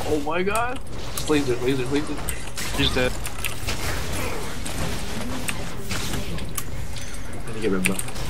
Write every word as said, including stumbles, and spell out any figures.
Oh my god. Just laser, laser, laser. He's dead. I need to get rid of him.